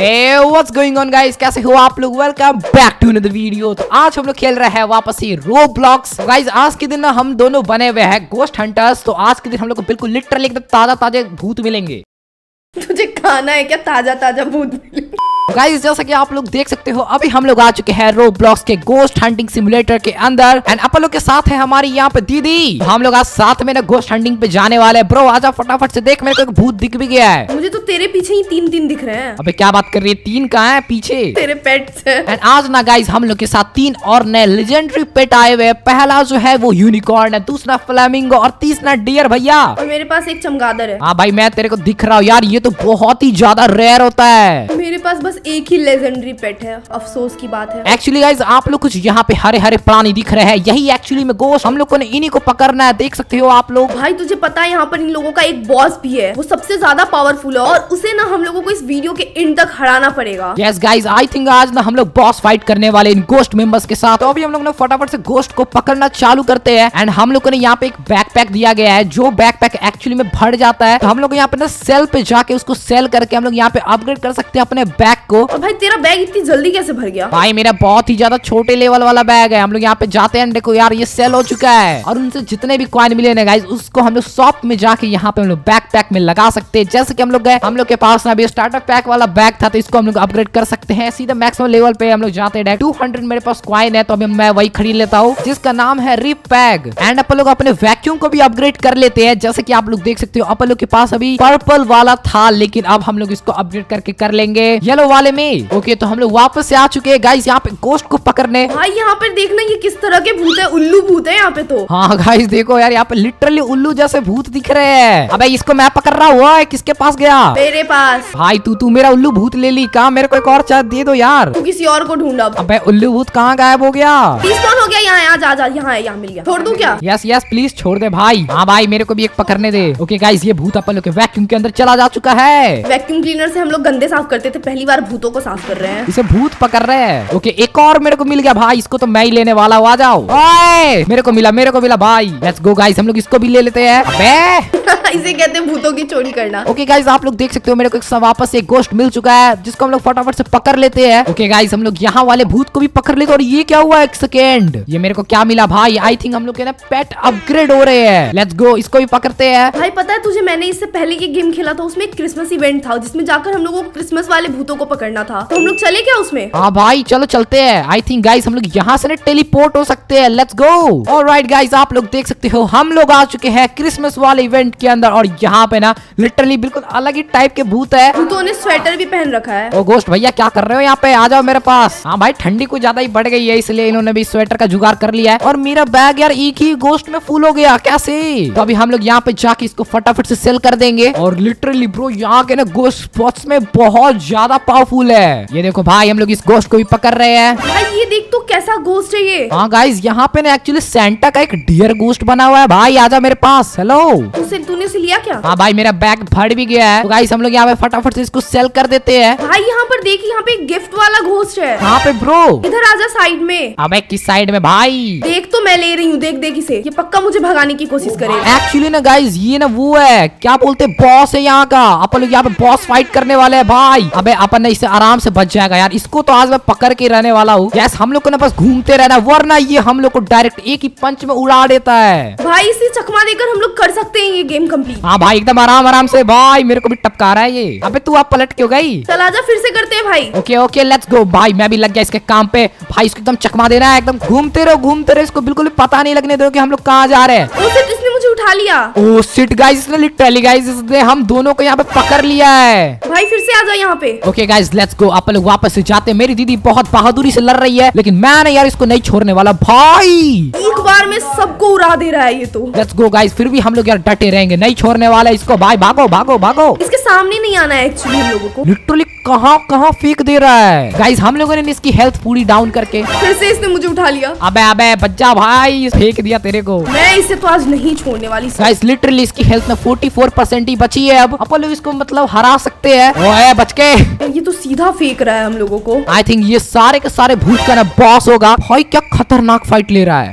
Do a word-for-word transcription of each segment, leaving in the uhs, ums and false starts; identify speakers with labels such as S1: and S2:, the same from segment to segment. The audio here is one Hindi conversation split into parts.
S1: Hey, what's going on guys? कैसे हो आप लोग? Welcome back to another video. तो आज हम लोग खेल रहे हैं वापस से रोब्लॉक्स। गाइस आज के दिन ना हम दोनों बने हुए हैं गोस्ट हंटर्स। तो आज के दिन हम लोग को बिल्कुल लिटरली एकदम ताजा ताजा भूत मिलेंगे।
S2: तुझे खाना है क्या ताजा ताजा भूत मिलेंगे?
S1: गाइस जैसा कि आप लोग देख सकते हो अभी हम लोग आ चुके हैं रोब्लॉक्स के गोस्ट हंटिंग सिमुलेटर के अंदर एंड अपन लोग के साथ है हमारी यहाँ पे दीदी। तो हम लोग आज साथ में ना गोस्ट हंटिंग पे जाने वाले हैं। ब्रो आजा फटाफट से, देख मेरे को एक भूत दिख भी गया है।
S2: मुझे तो तेरे पीछे ही तीन तीन दिख रहे हैं।
S1: अबे क्या बात कर रही है, तीन कहाँ है पीछे?
S2: तेरे पेट्स हैं।
S1: एंड आज ना गाइस हम लोग के साथ तीन और नए लेजेंडरी पेट आए हुए। पहला जो है वो यूनिकॉर्न है, दूसरा फ्लेमिंगो और तीसरा डियर भैया।
S2: और मेरे पास एक चमगादड़ है।
S1: हाँ भाई मैं तेरे को दिख रहा हूँ यार, ये तो बहुत ही ज्यादा रेयर होता है।
S2: मेरे पास बस एक ही लेजेंडरी पेट है, अफसोस की बात है।
S1: एक्चुअली गाइस आप लोग कुछ यहाँ पे हरे हरे प्राणी दिख रहे हैं, यही एक्चुअली में गोश्त हम लोग को इन्हीं को पकड़ना है। देख सकते हो आप लोग।
S2: भाई तुझे पता है यहाँ पर इन लोगों का एक बॉस भी है, वो सबसे ज्यादा पावरफुल है और उसे ना हम लोगों को इस वीडियो के एंड तक हराना पड़ेगा।
S1: यस गाइस आई थिंक आज ना हम लोग बॉस फाइट करने वाले इन गोस्ट मेंबर्स के साथ। तो अभी हम लोग ना फटाफट से गोस्ट को पकड़ना चालू करते हैं। एंड हम लोग को यहाँ पे एक बैकपैक दिया गया है, जो बैकपैक एक्चुअली में भर जाता है। तो हम लोग यहाँ पे ना सेल पे जाके उसको सेल करके हम लोग यहाँ पे अपग्रेड कर सकते हैं अपने बैग को।
S2: और भाई तेरा बैग इतनी जल्दी कैसे भर गया?
S1: भाई मेरा बहुत ही ज्यादा छोटे लेवल वाला बैग है। हम लोग यहाँ पे जाते हैं, देखो यार ये सेल हो चुका है और उनसे जितने भी कॉइन मिले ना गाइस उसको हम लोग शॉप में जाके यहाँ पे हम लोग बैकपैक में लगा सकते हैं। जैसे कि हम लोग गए, हम लोग के पास ना अभी स्टार्टर पैक वाला बैग था, तो इसको हम लोग अपग्रेड कर सकते हैं सीधा मैक्सिमम लेवल पे। हम लोग जाते हैं टू हंड्रेड मेरे पास कॉइन है, तो अभी मैं वही खरीद लेता हूँ जिसका नाम है रिप पैग। एंड अपन लोग अपने वैक्यूम को भी अपग्रेड कर लेते हैं। जैसे कि आप लोग देख सकते हो अपन लोग के पास अभी पर्पल वाला था, लेकिन अब हम लोग इसको अपग्रेड करके कर लेंगे येलो वाले में। ओके तो हम लोग वापस से आ चुके हैं गाइस यहाँ पे गोश्त को पकड़ने।
S2: भाई यहाँ पर देखना ये किस तरह के भूत है, उल्लू भूत है यहाँ पे तो।
S1: हाँ गाइस देखो यार यहाँ पे लिटरली उल्लू जैसे भूत दिख रहे हैं। अबे इसको मैं पकड़ रहा हूँ, किसके पास गया?
S2: मेरे पास।
S1: भाई तू तू मेरा उल्लू भूत ले ली, कहाँ मेरे को एक और चाय दे दो यार।
S2: तू किसी और को ढूंढ अब।
S1: अबे उल्लू भूत कहाँ गायब हो गया?
S2: रिस्पॉन हो गया, यहाँ आ जा, यहाँ है, यहाँ मिल गया। छोड़ दूं क्या?
S1: यस यस प्लीज छोड़ दे भाई। हाँ भाई मेरे को भी एक पकड़ने दे। ओके गाइस ये भूत अपन लोग के वैक्यूम के अंदर चला जा चुका है।
S2: वैक्यूम क्लीनर से हम लोग गंदे साफ करते थे, पहली बार भूतों को साफ कर रहे हैं।
S1: इसे भूत पकड़ रहे हैं। ओके एक और मेरे को मिल गया भाई, इसको तो मैं ही लेने वाला हूँ, आ जाओ। ओए मेरे को मिला मेरे को मिला भाई। लेट्स गो गाइस हम लोग इसको भी ले लेते हैं। अबे
S2: इसे कहते हैं भूतों की चोरी करना।
S1: ओके गाइस आप लोग देख सकते हो मेरे को एक वापस से गोश्त मिल चुका है, जिसको हम लोग फटाफट से पकड़ लेते हैं। ओके गाइस हम लोग यहाँ वाले भूत को भी पकड़ लेते हैं। और ये क्या हुआ, एक सेकेंड, ये मेरे को क्या मिला भाई? आई थिंक हम लोग के ना पेट अपग्रेड हो रहे हैं। लेट्स गो इसको भी पकड़ते हैं।
S2: भाई पता है तुझे, मैंने इससे पहले ये गेम खेला था, उसमें एक क्रिसमस इवेंट था जिसमें जाकर हम लोगों को क्रिसमस वाले भूतों को पकड़ना था। तो हम लोग चले क्या उसमें?
S1: हाँ भाई चलो चलते हैं। आई थिंक गाइस हम लोग यहाँ से ना टेलीपोर्ट हो सकते हैं। Let's go. ऑलराइट गाइस आप लोग देख सकते हो हम लोग आ चुके हैं क्रिसमस वाले इवेंट के अंदर। और यहाँ पे ना लिटरली बिल्कुल अलग ही टाइप के भूत है।
S2: भूतों ने स्वेटर भी पहन रखा है।
S1: ओ गोश्त भैया क्या कर रहे हो यहाँ पे? आ जाओ मेरे पास। हाँ भाई ठंडी कुछ ज्यादा ही बढ़ गई है, इसलिए इन्होंने भी स्वेटर का जुगाड़ कर लिया है। और मेरा बैग यार एक ही गोश्त में फुल हो गया, कैसे? तो अभी हम लोग यहाँ पे जाके इसको फटाफट से सेल कर देंगे। और लिटरली ब्रो यहाँ के ना गोश्त स्पॉट्स में बहुत ज्यादा पावरफुल है। ये देखो भाई हम लोग इस गोश्त को भी पकड़ रहे हैं।
S2: भाई ये देख तो कैसा गोश्त है ये।
S1: हाँ गाइस यहाँ पे ना एक्चुअली सेंटा का एक डियर गोश्त बना हुआ है। भाई आजा मेरे पास। हेलो
S2: उसे तूने से लिया क्या?
S1: हाँ भाई मेरा बैग भर भी गया है। तो गाइस हम लोग यहाँ पे फटाफट से इसको सेल कर देते हैं।
S2: भाई यहाँ पर देख, यहाँ पे गिफ्ट वाला गोश्त है।
S1: कहाँ पे ब्रो?
S2: इधर आजा साइड में।
S1: अबे किस साइड में भाई?
S2: देख तो मैं ले रही हूँ, देख देख इसे, ये पक्का मुझे भगाने की कोशिश करेगा।
S1: एक्चुअली ना गाइस ये ना वो है, क्या बोलते बॉस है यहाँ का। अपन लोग यहाँ पे बॉस फाइट करने वाले हैं भाई। अबे अपन ने इससे आराम से बच जाएगा यार, इसको तो आज मैं पकड़ के रहने वाला हूँ। यस हम लोग को ना बस घूमते रहना, वरना ये हम लोग को डायरेक्ट एक ही पंच में उड़ा देता है।
S2: भाई इसे चकमा देकर हम लोग कर सकते हैं ये गेम कंप्लीट।
S1: हाँ भाई एकदम आराम आराम से। भाई मेरे को भी टपका रहा है ये। अबे तू आप पलट क्यों गई?
S2: चल आजा फिर से करते हैं भाई।
S1: Okay okay let's go. भाई मैं भी लग गया इसके काम पे। भाई इसको एकदम चकमा देना है, एकदम घूमते रहो घूमते रहो, इसको बिल्कुल भी पता नहीं लगने दो कि हम लोग कहाँ जा रहे हैं।
S2: ओ शिट, इसने मुझे उठा लिया।
S1: ओ शिट गाइस इसने लिटरली गाइस इसने हम दोनों को यहाँ पे पकड़ लिया है।
S2: भाई फिर से आजा यहाँ पे।
S1: Okay guys let's go. अपन लोग वापस से जाते हैं। मेरी दीदी बहुत बहादुरी से लड़ रही है, लेकिन मैं ना यार इसको नहीं छोड़ने वाला भाई।
S2: एक बार में सबको उड़ा दे रहा है ये तो।
S1: लेट्स गो गाइस, फिर भी हम लोग यार डटे रहेंगे, नहीं छोड़ने वाला इसको। भाई भागो भागो भागो।
S2: इसके सामने नहीं आना है एक्चुअली हम लोगों को।
S1: लिटरली कहाँ कहाँ फेंक दे रहा है गाइस। हम लोगों ने इसकी हेल्थ पूरी डाउन करके
S2: फिर से इसने मुझे उठा लिया।
S1: अबे अबे बच्चा भाई फेंक दिया तेरे को।
S2: मैं इसे तो आज नहीं छोड़ने वाली।
S1: गाइस लिटरली इसकी हेल्थ में चौवालीस परसेंट ही बची है। अब अपन लोग इसको मतलब हरा सकते हैं। ओए बच के।
S2: ये तो सीधा फेंक रहा है हम लोगों को।
S1: आई थिंक ये सारे के सारे भूत का ना बॉस होगा। भाई क्या खतरनाक फाइट ले रहा है।
S2: और कितनी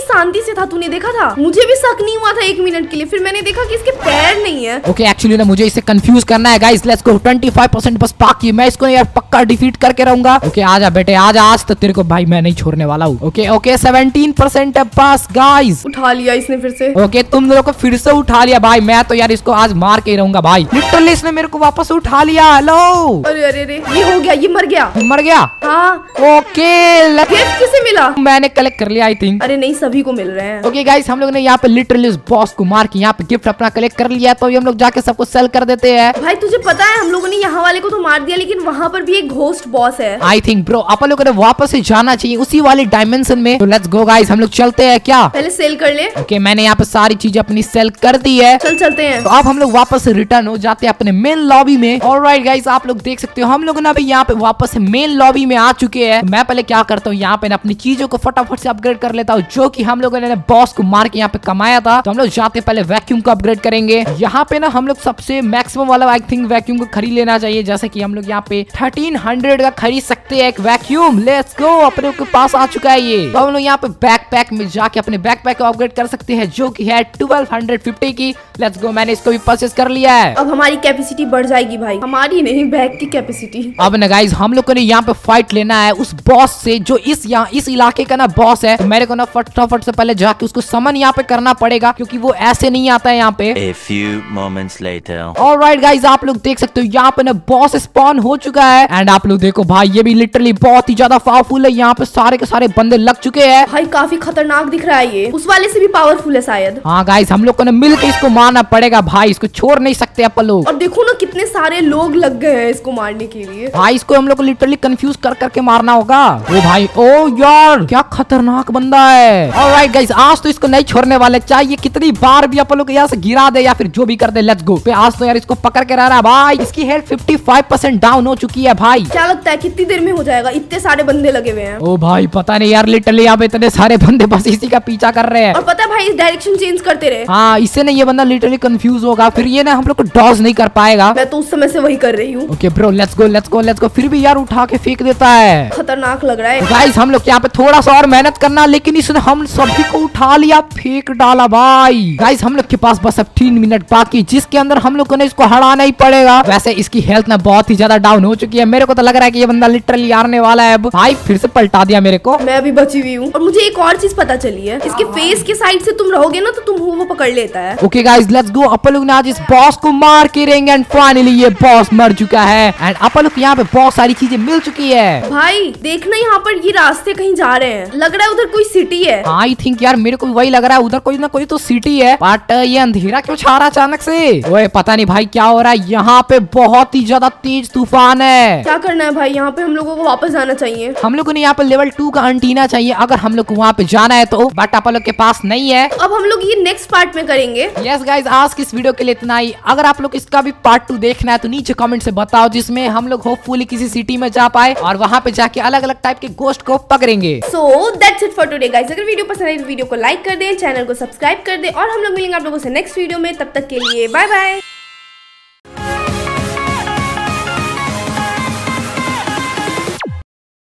S2: शांति से था, तूने देखा था? मुझे भी शक नहीं हुआ था एक मिनट के लिए, फिर मैंने देखा कि इसके पैर नहीं है।
S1: ओके एक्चुअली ना मुझे इसे कंफ्यूज करना है guys. Let's go, twenty five percent बस बाकी, मैं इसको यार पक्का डिफीट करके रहूंगा। ओके आजा बेटे आजा, आज तो तेरे को भाई मैं नहीं छोड़ने वाला हूँ। ओके ओके सेवनटीन परसेंट है पास गाइस।
S2: उठा लिया इसने फिर से।
S1: ओके तुम लोगों को फिर से उठा लिया भाई, मैं तो यार इसको आज मार के ही रहूंगा भाई। लिटरली इसने मेरे को वापस उठा लिया। हेलो
S2: अरे अरे अरे ये हो गया, ये मर गया।
S1: मर गया।
S2: हाँ
S1: ओके
S2: गिफ्ट किसे मिला?
S1: मैंने कलेक्ट कर लिया आई थिंक।
S2: अरे नहीं सभी को मिल रहे हैं।
S1: ओके गाइस हम लोग ने यहाँ पे लिटरली उस बॉस को मार के यहाँ पे गिफ्ट अपना कलेक्ट कर लिया, तो हम लोग जाके सबको सेल कर देते हैं।
S2: भाई तुझे पता है हम लोगों ने यहाँ वाले को तो मार दिया, लेकिन वहाँ पर भी एक घोस्ट बॉस है।
S1: आई थिंक ब्रो अपन लोगों ने वापस से जाना चाहिए उसी वाले डायमेंशन में। तो लेट्स गो गाइस हम लोग चलते हैं क्या?
S2: पहले सेल कर ले।
S1: ओके okay, मैंने यहाँ पे सारी चीजें अपनी सेल कर दी है।
S2: चल चलते हैं।
S1: तो अब हम लोग वापस से रिटर्न हो जाते हैं अपने मेन लॉबी में। ऑलराइट गाइस आप लोग देख सकते हो हम लोग ना अभी यहाँ पे वापस से मेन लॉबी में आ चुके हैं। मैं पहले क्या करता हूँ यहाँ पे ना अपनी चीजों को फटाफट से अपग्रेड कर लेता हूँ, जो कि हम लोगों ने बॉस को मार के यहाँ पे कमाया था। तो हम लोग जाते पहले वैक्यूम को अपग्रेड करेंगे। यहाँ पे ना हम लोग सबसे मैक्सिमम वाला आई थिंक वैक्यूम को खरीद लेना चाहिए, जैसे कि हम लोग यहाँ पे थर्टीन हंड्रेड का खरीद सकते हैं एक वैक्यूम। लेट्स गो, अपने के पास आ चुका है ये। तो हम लोग यहाँ पे बैकपैक में जाके अपने बैकपैक को अपग्रेड कर सकते हैं, जो कि है ट्वेल्व हंड्रेड फिफ्टी की। लेट्स गो, मैंने इसको भी परचेस कर लिया है।
S2: अब हमारी कैपेसिटी बढ़ जाएगी भाई, हमारी नहीं बैग की कैपेसिटी।
S1: अब ना गाइस हम लोग को यहाँ पे फाइट लेना है उस बॉस से जो इस यहाँ इस इलाके का ना बॉस है। तो मेरे को ना फटाफट से पहले जाके उसको समन यहाँ पे करना पड़ेगा, क्योंकि वो ऐसे नहीं आता है यहाँ पे।
S3: A few moments later.
S1: Alright guys आप लोग देख सकते हो यहाँ पे ना बॉस स्पॉन हो चुका है। एंड आप लोग देखो भाई ये भी लिटरली बहुत ही ज्यादा पावरफुल है। यहाँ पे सारे के सारे बंदे लग चुके हैं।
S2: भाई काफी खतरनाक दिख रहा है ये, उस वाले से भी पावरफुल है शायद।
S1: हाँ गाइस हम लोग को ना मिलकर इसको मारना पड़ेगा भाई, इसको छोड़ नहीं सकते अपन लोग।
S2: और देखो ना कितने सारे लोग लग गए हैं इसको मारने के लिए।
S1: भाई इसको हम लोग को लिटरली कंफ्यूज कर करके मारना होगा। ओ भाई ओ यार क्या खतरनाक बंदा है। ऑलराइट गाइस आज तो इसको नहीं छोड़ने वाले, चाहिए कितनी बार भी अपन लोग यहाँ से गिरा दे या फिर जो भी कर दे। लेट्स गो, आज तो यार इसको पकड़ के रह रहा है भाई। इसकी health fifty five percent down हो चुकी है भाई।
S2: क्या लगता है कितनी देर में हो जाएगा? इतने सारे बंदे लगे हुए हैं।
S1: ओ भाई पता नहीं यार, लिटरली यहाँ पे इतने सारे बंदे बस इसी का पीछा कर रहे हैं।
S2: और पता है भाई इस डायरेक्शन चेंज करते रहे।
S1: हाँ इससे ना ये बंदा लिटरली कंफ्यूज होगा, फिर ये ना हम लोग को डॉज नहीं कर पाएगा।
S2: मैं तो उस समय से वही कर रही हूँ।
S1: Okay bro let's go let's go let's go. फिर भी यार उठा के फेंक देता है,
S2: खतरनाक लग रहा है।
S1: गाइस हम लोग यहाँ पे थोड़ा सा और मेहनत करना, लेकिन इसने हम सभी को उठा लिया, फेंक डाला भाई। गाइस हम लोग के पास बस अब तीन मिनट बाकी, जिसके अंदर हम लोग को ना इसको हराना ही पड़ेगा। वैसे इसकी हेल्थ ना बहुत ही ज्यादा डाउन हो चुकी है, मेरे को तो लग रहा है कि ये बंदा लिटरली हारने वाला है। अब भाई फिर से पलटा दिया मेरे को।
S2: मैं भी बची हुई हूँ। और मुझे एक और चीज पता चली है, इसके फेस के साइड से तुम रहोगे ना तो तुम वो पकड़ लेता है।
S1: ओके गाइस लेट्स गो, अपन लोग ना आज इस बॉस को मार के रहेंगे। एंड फाइनली ये बॉस मर चुका है। एंड अपन लोग यहाँ पे बहुत सारी चीजें मिल चुकी है।
S2: भाई देखना यहाँ पर ये रास्ते कहीं जा रहे हैं, लग रहा है उधर कोई सिटी है।
S1: आई थिंक यार मेरे को वही लग रहा है, उधर कोई ना कोई तो सिटी है। बट ये अंधेरा क्यों छा रहा अचानक से? ओए पता नहीं भाई क्या हो रहा है, यहाँ पे बहुत ही ज्यादा तेज तूफान है।
S2: क्या करना है भाई? यहाँ पे हम लोगों को वापस जाना चाहिए।
S1: हम लोग को यहाँ पे लेवल टू का एंटीना चाहिए अगर हम लोग को वहाँ पे जाना है तो, बट अपन लोग के पास नहीं है।
S2: अब हम लोग ये नेक्स्ट पार्ट में करेंगे।
S1: यस गाइस आज की इस वीडियो के लिए इतना ही। अगर आप लोग इसका भी पार्ट टू देखना है तो नीचे कमेंट से बताओ, जिसमें हम लोग होपफुली किसी सिटी में जा पाए और वहाँ पे जाके अलग अलग टाइप के गोस्ट को पकड़ेंगे।
S2: So that's it for today guys. अगर वीडियो पसंद आई तो वीडियो को लाइक कर दे, चैनल को सब्सक्राइब कर दे और हम लोग मिलेंगे आप लोगों से नेक्स्ट वीडियो में। तब तक के लिए बाय बाय।